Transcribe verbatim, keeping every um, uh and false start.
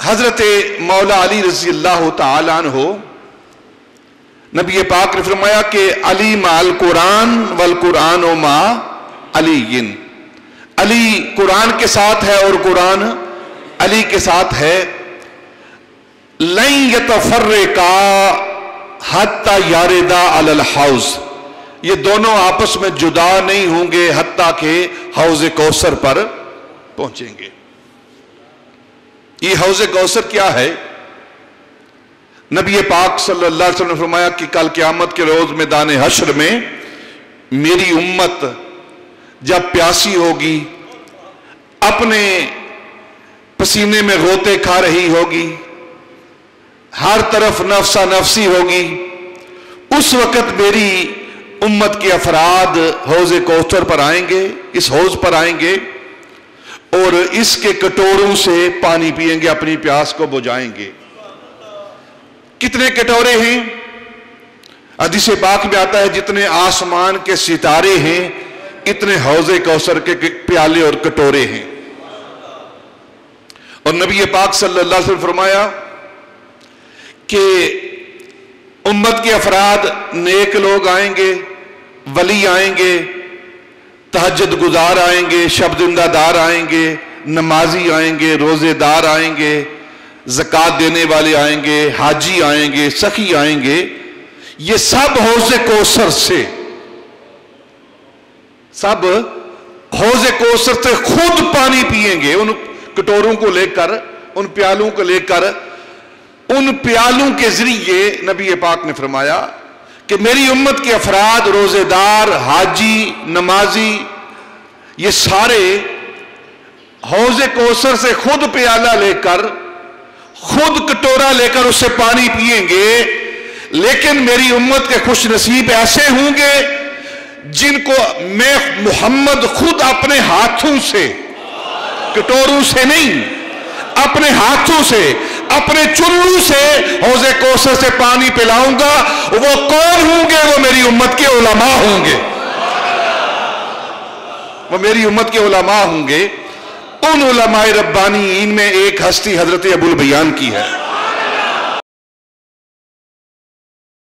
حضرت مولا علی رضی اللہ تعالیٰ عنہ، نبی پاک نے فرمایا کہ علی مع القرآن والقرآن مع علی، علی قرآن کے ساتھ ہے اور قرآن علی کے ساتھ ہے. لن یتفرقا حتی یاردا علی الحوض، یہ دونوں آپس میں جدا نہیں ہوں گے حتیٰ کہ حوض کوثر پر پہنچیں گے. یہ حوض کوثر کیا ہے؟ نبی پاک صلی اللہ علیہ وسلم نے فرمایا کہ کل قیامت کے روز میدان حشر میں میری امت جب پیاسی ہوگی، اپنے پسینے میں غوطے کھا رہی ہوگی، ہر طرف نفسا نفسی ہوگی، اس وقت میری امت کے افراد حوض کوثر پر آئیں گے، اس حوض پر آئیں گے اور اس کے کٹوروں سے پانی پئیں گے، اپنی پیاس کو بجھائیں گے. کتنے کٹورے ہیں؟ حدیث پاک میں آتا ہے جتنے آسمان کے ستارے ہیں اتنے حوض کوثر کے پیالے اور کٹورے ہیں. اور نبی پاک صلی اللہ علیہ وسلم فرمایا کہ امت کے افراد نیک لوگ آئیں گے، ولی آئیں گے، تہجد گزار آئیں گے، شب زندہ دار آئیں گے، نمازی آئیں گے، روزے دار آئیں گے، زکوٰۃ دینے والے آئیں گے، حاجی آئیں گے، سخی آئیں گے. یہ سب حوض کوثر سے سب حوض کوثر سے خود پانی پئیں گے، ان کٹوروں کو لے کر، ان پیالوں کو لے کر. ان پیالوں کے ذریعے نبی پاک نے فرمایا کہ میری امت کے افراد، روزے دار، حاجی، نمازی، یہ سارے حوض کوثر سے خود پیالہ لے کر، خود کٹورا لے کر اس سے پانی پئیں گے. لیکن میری امت کے خوش نصیب ایسے ہوں گے جن کو میں محمد خود اپنے ہاتھوں سے، کٹوروں سے نہیں، اپنے ہاتھوں سے، اپنے چلو سے حوض کوثر سے پانی پلاؤں گا. وہ کون ہوں گے؟ وہ میری امت کے علماء ہوں گے، وہ میری امت کے علماء ہوں گے. ان علماء ربانیین میں ایک ہستی حضرت ابو البیان کی ہے.